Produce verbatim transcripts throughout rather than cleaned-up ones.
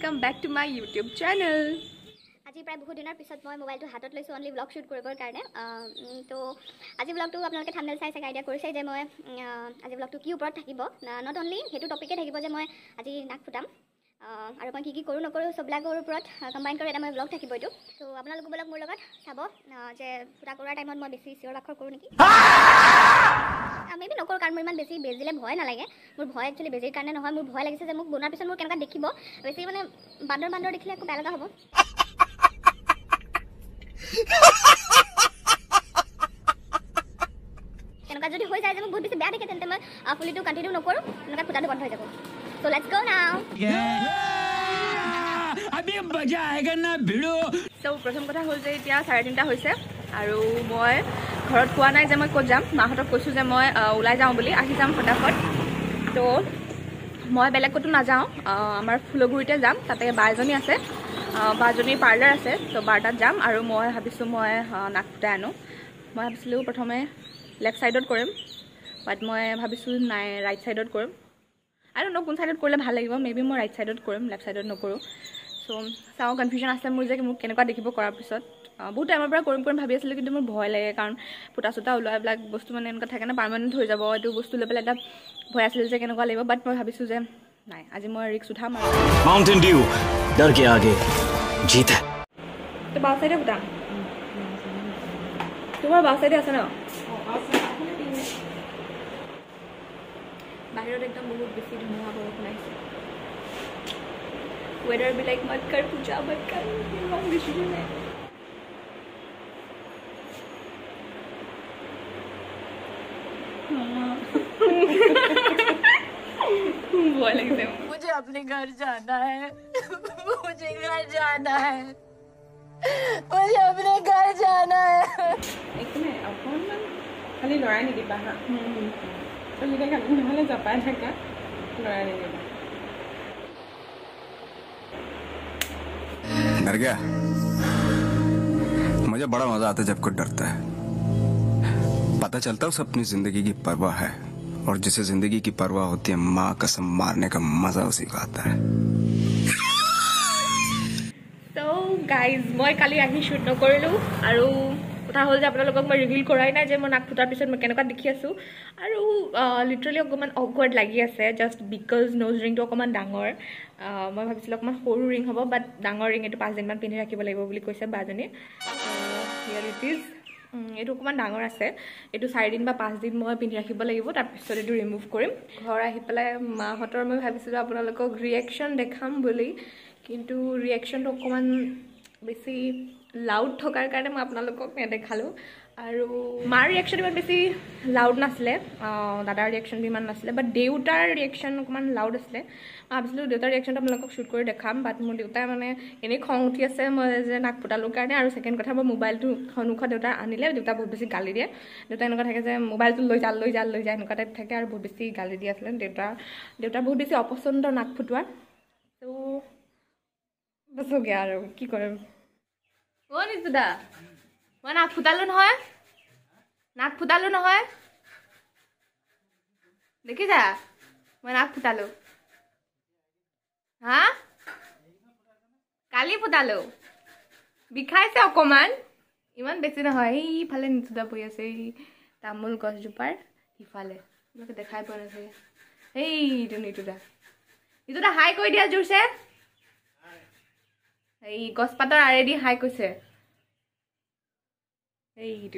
welcome back to my YouTube channel. আজি প্ৰায় বহুত দিনৰ পিছত মই মোবাইলটো হাতত লৈছো অনলি ব্লগ শুট কৰিবৰ কাৰণে তো আজি ব্লগটো আপোনালোকে থাম্বনেল চাই চাই আইডিয়া কৰিছে যে মই আজি ব্লগটো কি ওপৰত থাকিব নট অনলি হেতু টপিকে থাকিব যে মই আজি নাক ফুটাম আৰু মই কি কি কৰো নকৰো সবলাগৰ ওপৰত কম্বাইন কৰি এটা মই ব্লগ থাকিব এটো তো আপোনালোক ব্লগ মোৰ লগত চাব যে ফুটা কৰাৰ টাইমত মই বেছি চিঞৰ বাখৰ কৰো নেকি আমি বি নকৰ কাৰণ মোৰ ইমান বেছি বেজিলে ভয় নালাগে মোৰ ভয় একচুয়ালি বেজিৰ কাৰণে নহয় মোৰ ভয় লাগিছে যে মোক বনাৰ পিছত মোৰ কেনেকা দেখিব বেছি মানে বান্দৰ বান্দৰ দেখিলে একো বেয়া লগা হ'ব কেনেকা যদি হৈ যায় যে মোক বহুত বেছি বেয়া দেখে তেন্তে মই ফুলিটো কন্টিনিউ নকৰো এনেকা ফুটাটো বন্ধ হৈ যাব So let's go now. अभी मजा आएगा ना भिड़ो So प्रथम কথা হল যে এতিয়া সাড়ে তিনটা হৈছে আৰু মই ঘৰত কোৱা নাই যে মই ক'ত যাম মাহতক কৈছো যে মই ওলাই যাওঁ বুলি আহি যাম ফটাফট তো মই বেলেগ ক'তো নাযাওঁ আমাৰ ফুলগুৰিতে যাম তাতে বাৰজনী আছে বাৰজনী পাৰ্লাৰ আছে তো বাৰটাত যাম আৰু মই ভাবিছো মই নাক ফুটাই আনো মই ভাবিছিলো প্ৰথমে লেফট সাইডত কৰিম বাট মই ভাবিছো নাই ৰাইট সাইডত কৰিম I don't know কোন সাইডত কৰিলে ভাল লাগিব মেবি মই ৰাইট সাইডত কৰিম লেফট সাইডত নকৰো সো সাও কনফিউজন আছে মোৰ যে মোক কেনেকুৱা দেখিব কৰাৰ পিছত বহুত টাইমৰ পৰা কৰিম কৰিম ভাবি আছিলো কিন্তু মোৰ ভয় লাগে কাৰণ ফুটা সুটা ওলাই ব্লাক বস্তু মানে এনেকা থাকে না পাৰ্মানেন্ট হৈ যাব এটো বস্তু লৈ পেলাই এটা ভয় আছিল যে কেনেকুৱা লাগিব বাট মই ভাবিছো যে নাই আজি মই ৰিস্ক উঠাম আৰু মাউন্টেন ডিউ ডৰ কে আগে जीत है তো বাও সাইডে ফুটাম তোমাৰ বাও সাইডে আছে ন বাহিৰত একদম বহুত বেছি ধুমুহা বৰষুণ আহিছে weather be like mat kar puja mat kar ইমান বেছি নাই ভয় লাগছে मुझे अपने घर जाना है मुझे घर जाना है मुझे अपने घर जाना है एक में अपन खाली लৰাই নিদিবা হা तो ये देखा নহলে জাপাই থাকা লৰাই নিদিবা डर गया मुझे बड़ा मजा आता है जब कोई डरता है पता चलता है उसे अपनी जिंदगी की परवाह है और जिसे जिंदगी की परवाह होती है माँ कसम मारने का मजा उसी को आता है So guys মই কালি আহি শুট নকৰিলো আৰু কথা হল যে আপোনালোকক মই ৰিভিল কৰাই নাই যে মই নাক ফুটাৰ পিছত মই কেনেকুৱা দেখি আছো আৰু লিটাৰেলি অকমান অকৱাৰ্ড লাগি আছে জাস্ট বিকজ নোজ ৰিংটো অকমান ডাঙৰ মই ভাবিছিলো অকমান সৰু ৰিং হ'ব বাট ডাঙৰ ৰিং এটো পাঁচ দিন মান পিন্ধি ৰাখিব লাগিব বুলি কৈছে বাজনী হিয়াৰ ইট ইজ এটো অকমান ডাঙৰ আছে এটো চাৰি দিন বা পাঁচ দিন মই পিন্ধি ৰাখিব লাগিব তাৰ পিছত এটো ৰিমুভ কৰিম ঘৰ আহি পেলাই মাহতৰ মই ভাবিছিলো আপোনালোকক ৰিএকচন দেখাম বুলি কিন্তু ৰিএকচনটো অকমান বেছি লাউড থকাৰ কাৰণে মই আপোনালোকক নেদেখালো আৰু মাৰ ৰিএকচন ইমান বেছি লাউড নাছিলে দাদাৰ ৰিএকচন ইমান নাছিলে বাট দেউতাৰ ৰিএকচন অকমান লাউড আছিলে মই ভাবিছিলো দেউতাৰ ৰিএকচনটো আপোনালোকক শুট কৰি দেখাম বাট মোৰ দেউতাই মানে এনেই খং উঠি আছে মই যে নাক ফুটালো কাৰণে আৰু ছেকেণ্ড কথা মই মোবাইলটো সন্মুখত দেউতা আনিলে দেউতা বহুত বেছি গালি দিয়ে দেউতা এনেকুৱা থাকে যে মোবাইলটো লৈ যা লৈ যা লৈ যা এনেকুৱা টাইপ থাকে আৰু বহুত বেছি গালি দি আছিলে দেউতা দেউতাৰ বহুত বেছি অপচন্দ নাক ফুটোৱা তো বস হৈ গয়া আৰু কি কৰিম অ নিতুদা মই নাক ফুটালো নহয় নাক ফুটালো নহয় দেখি যা মই নাক ফুটালো হা কালি ফুটালো বিষাইছে অকমান ইমান বেছি নহয় এইফালে নিতুদা বহি আছে এই তামোল গছজোপাৰ সিফালে তোমাকে দেখাই পোৱা নাছিলে এইটো নিতুদা নিতুদা হাই কৈ দিয়া জোৰছে এই গছপাতৰ আৰেদি হাই কৈছে এইটো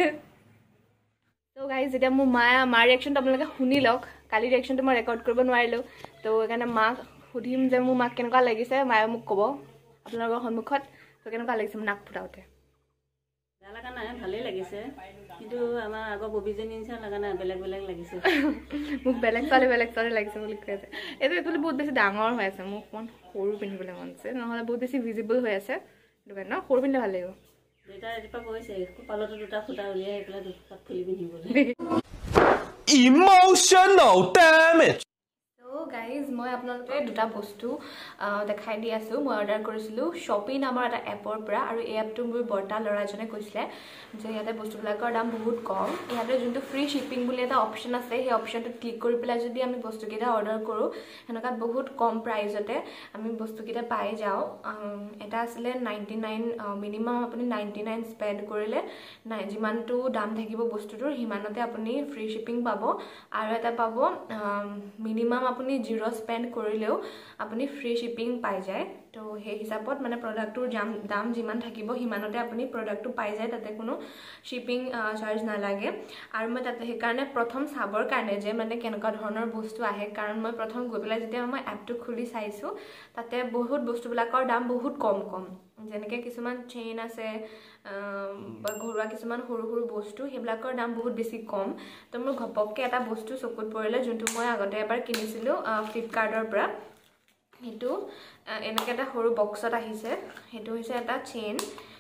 তো গাইজ এতিয়া মোৰ মা মাৰ ৰিএকচনটো আপোনালোকে শুনি লওক কালি ৰিএকচনটো মই ৰেকৰ্ড কৰিব নোৱাৰিলোঁ তো সেইকাৰণে মাক সুধিম যে মোৰ মাক কেনেকুৱা লাগিছে মায়ে মোক ক'ব আপোনালোকৰ সন্মুখত তো কেনেকুৱা লাগিছে নাক ফুটাওঁতে বেয়া লগা নাই ভালেই লাগিছে কিন্তু আমাৰ আগৰ ববিজনী নিচিনা লগা নাই বেলেগ বেলেগ লাগিছে মোক বেলেগ ছোৱালী বেলেগ ছোৱালী লাগিছে বুলি কৈ আছে এইটো এইটো বহুত বেছি ডাঙৰ হৈ আছে মোক অকণ সৰু পিন্ধিবলৈ মন আছে নহ'লে বহুত বেছি ভিজিবল হৈ আছে সেইটো কাৰণে ন সৰু পিন্ধিলে ভাল লাগিব দুটা ৰাতিপুৱা কৈছে কপালতো দুটা ফুটা উলিয়াই পেলাই দুটা ফুলি পিন্ধিবলৈ Emotional damage তো গাইজ মই আপোনালোকে দুটা বস্তু দেখাই দি আছোঁ মই অৰ্ডাৰ কৰিছিলোঁ শ্বপিং নামৰ এটা এপৰ পৰা আৰু এই এপটো মোৰ বৰ্তা ল'ৰা এজনে কৈছিলে যে ইয়াতে বস্তুবিলাকৰ দাম বহুত কম ইয়াতে যোনটো ফ্ৰী শ্বিপিং বুলি এটা অপশ্যন আছে সেই অপশ্যনটোত ক্লিক কৰি পেলাই যদি আমি বস্তুকেইটা অৰ্ডাৰ কৰোঁ সেনেকুৱাত বহুত কম প্ৰাইজতে আমি বস্তুকেইটা পাই যাওঁ এটা আছিলে নাইণ্টি নাইন মিনিমাম আপুনি নাইণ্টি নাইন স্পেণ্ড কৰিলে নাই যিমানটো দাম থাকিব বস্তুটোৰ সিমানতে আপুনি ফ্ৰী শ্বিপিং পাব আৰু এটা পাব মিনিমাম আপুনি জিৰ' স্পেণ্ড কৰিলেও আপুনি ফ্ৰী শ্বিপিং পাই যায় তো সেই হিচাপত মানে প্ৰডাক্টটোৰ দাম দাম যিমান থাকিব সিমানতে আপুনি প্ৰডাক্টটো পাই যায় তাতে কোনো শ্বিপিং চাৰ্জ নালাগে আৰু মই তাতে সেইকাৰণে প্ৰথম চাবৰ কাৰণে যে মানে কেনেকুৱা ধৰণৰ বস্তু আহে কাৰণ মই প্ৰথম গৈ পেলাই যেতিয়া মই এপটো খুলি চাইছোঁ তাতে বহুত বস্তুবিলাকৰ দাম বহুত কম কম যেনেকৈ কিছুমান চেইন আছে বা ঘৰুৱা কিছুমান সৰু সৰু বস্তু সেইবিলাকৰ দাম বহুত বেছি কম তো মোৰ ঘপককৈ এটা বস্তু চকুত পৰিলে যোনটো মই আগতে এবাৰ কিনিছিলোঁ ফ্লিপকাৰ্টৰ পৰা সেইটো এনেকৈ এটা সৰু বক্সত আহিছে সেইটো হৈছে এটা চেইন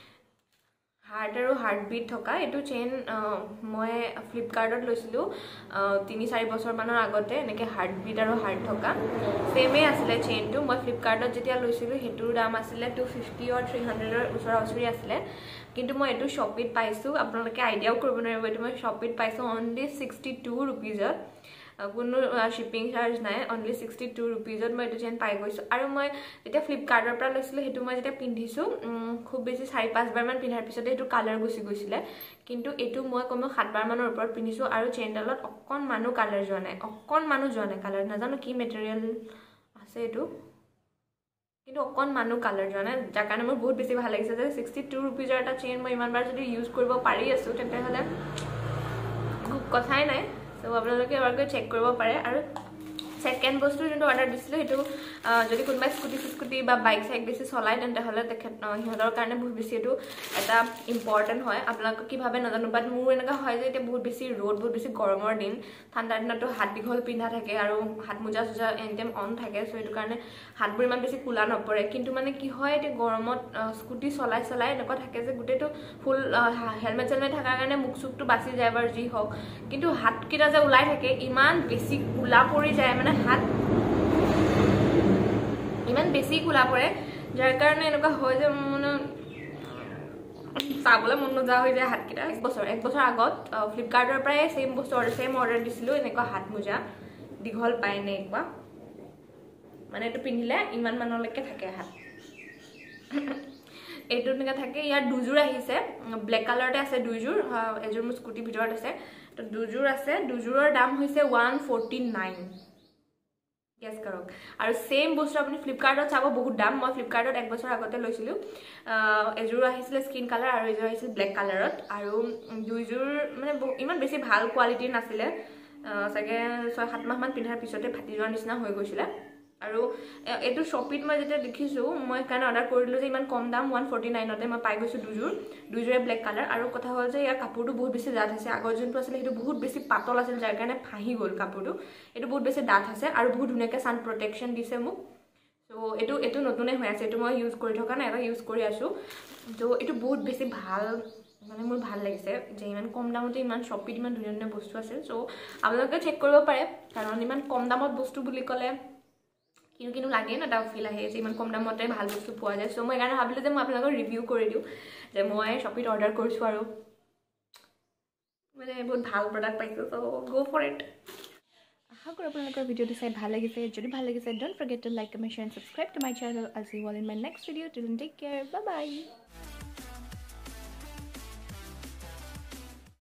হাৰ্ট আৰু হাৰ্টবিট থকা এইটো চেইন মই ফ্লিপকাৰ্টত লৈছিলোঁ তিনি চাৰি বছৰমানৰ আগতে এনেকৈ হাৰ্টবিট আৰু হাৰ্ট থকা ছেমেই আছিলে চেইনটো মই ফ্লিপকাৰ্টত যেতিয়া লৈছিলোঁ সেইটোৰ দাম আছিলে টু ফিফটি অৰ থ্ৰী হাণ্ড্ৰেডৰ ওচৰা ওচৰি আছিলে কিন্তু মই এইটো শ্বপিত পাইছোঁ আপোনালোকে আইডিয়াও কৰিব নোৱাৰিব এইটো মই শ্বপিত পাইছোঁ অনলি ছিক্সটি টু ৰুপিজত কোনো শ্বিপিং চাৰ্জ নাই অনলি ছিক্সটি টু ৰুপিজত মই এইটো চেইন পাই গৈছোঁ আৰু মই যেতিয়া ফ্লিপকাৰ্টৰ পৰা লৈছিলোঁ সেইটো মই যেতিয়া পিন্ধিছোঁ খুব বেছি চাৰি পাঁচবাৰমান পিন্ধাৰ পিছতে সেইটো কালাৰ গুচি গৈছিলে কিন্তু এইটো মই কমেও সাতবাৰমানৰ ওপৰত পিন্ধিছোঁ আৰু চেইনডালত অকণমানো কালাৰ যোৱা নাই অকণমানো যোৱা নাই কালাৰ নাজানো কি মেটেৰিয়েল আছে এইটো কিন্তু অকণমানো কালাৰ যোৱা নাই যাৰ কাৰণে মোৰ বহুত বেছি ভাল লাগিছে যে ছিক্সটি টু ৰুপিজৰ এটা চেইন মই ইমানবাৰ যদি ইউজ কৰিব পাৰি আছোঁ তেতিয়াহ'লে কথাই নাই তো আপোনালোকে এবাৰকৈ চেক কৰিব পাৰে আৰু ছেকেণ্ড বস্তু যোনটো অৰ্ডাৰ দিছিলোঁ সেইটো যদি কোনোবাই স্কুটি স্কুটি বা বাইক চাইক বেছি চলায় তেতিয়াহ'লে তেখেত সিহঁতৰ কাৰণে বহুত বেছি এইটো এটা ইম্পৰ্টেণ্ট হয় আপোনালোকে কি ভাবে নাজানো বাট মোৰ এনেকুৱা হয় যে এতিয়া বহুত বেছি ৰ'দ বহুত বেছি গৰমৰ দিন ঠাণ্ডাৰ দিনতো হাত দীঘল পিন্ধা থাকে আৰু হাত মোজা চোজা এনি টাইম অন থাকে চ' সেইটো কাৰণে হাতবোৰ ইমান বেছি কোলা নপৰে কিন্তু মানে কি হয় এতিয়া গৰমত স্কুটি চলাই চলাই এনেকুৱা থাকে যে গোটেইটো ফুল হেলমেট চেলমেট থকাৰ কাৰণে মুখ চুখটো বাচি যায় বাৰু যি হওক কিন্তু হাতকেইটা যে ওলাই থাকে ইমান বেছি কোলা পৰি যায় মানে হাত ইমান বেছি কোলা পৰে যাৰ কাৰণে এনেকুৱা হয় যে মানে চাবলৈ মন নোযোৱা হৈ যায় হাতকেইটা এক বছৰ এক বছৰ আগত ফ্লিপকাৰ্টৰ পৰাই ছেইম বস্তু অৰ্ডাৰ ছেইম অৰ্ডাৰ দিছিলোঁ এনেকুৱা হাত মোজা দীঘল পায় এনেকুৱা মানে এইটো পিন্ধিলে ইমান মানলৈকে থাকে হাত এইটো এনেকৈ থাকে ইয়াত দুযোৰ আহিছে ব্লেক কালাৰতে আছে দুযোৰ এযোৰ মোৰ স্কুটিৰ ভিতৰত আছে তো দুযোৰ আছে দুযোৰৰ দাম হৈছে ওৱান ফৰ্টি নাইন গেছ কৰক আৰু ছেইম বস্তু আপুনি ফ্লিপকাৰ্টত চাব বহুত দাম মই ফ্লিপকাৰ্টত এক বছৰ আগতে লৈছিলোঁ এযোৰ আহিছিলে স্কিন কালাৰ আৰু এযোৰ আহিছিল ব্লেক কালাৰত আৰু দুইযোৰ মানে ইমান বেছি ভাল কোৱালিটিৰ নাছিলে চাগে ছয় সাত মাহমান পিন্ধাৰ পিছতে ফাটি যোৱাৰ নিচিনা হৈ গৈছিলে আৰু এইটো শ্বপিত মই যেতিয়া দেখিছোঁ মই সেইকাৰণে অৰ্ডাৰ কৰিলোঁ যে ইমান কম দাম ওৱান ফৰ্টি নাইনতে মই পাই গৈছোঁ দুযোৰ দুযোৰে ব্লেক কালাৰ আৰু কথা হ'ল যে ইয়াৰ কাপোৰটো বহুত বেছি ডাঠ আছে আগৰ যোনটো আছিলে সেইটো বহুত বেছি পাতল আছিল যাৰ কাৰণে ফাঁহি গ'ল কাপোৰটো এইটো বহুত বেছি ডাঠ আছে আৰু বহুত ধুনীয়াকৈ ছান প্ৰটেকশ্যন দিছে মোক চ' এইটো এইটো নতুনেই হৈ আছে এইটো মই ইউজ কৰি থকা নাই এটা ইউজ কৰি আছোঁ ত' এইটো বহুত বেছি ভাল মানে মোৰ ভাল লাগিছে যে ইমান কম দামতে ইমান শ্বপিত ইমান ধুনীয়া ধুনীয়া বস্তু আছে চ' আপোনালোকে চেক কৰিব পাৰে কাৰণ ইমান কম দামত বস্তু বুলি ক'লে কিন্তু কিন্তু লাগে না এটা ফিল আহে যে ইমান কম দামতে ভাল বস্তু পোৱা যায় চ' মই সেইকাৰণে ভাবিলোঁ যে মই আপোনালোকক ৰিভিউ কৰি দিওঁ যে মই শ্বপিত অৰ্ডাৰ কৰিছোঁ আৰু মানে বহুত ভাল প্ৰডাক্ট পাইছোঁ চ' গ' ফৰ ইট আশা কৰোঁ আপোনালোকৰ ভিডিঅ'টো চাই ভাল লাগিছে যদি ভাল লাগিছে don't forget to like comment share and subscribe to my channel I see you all in my next video' till then take care bye by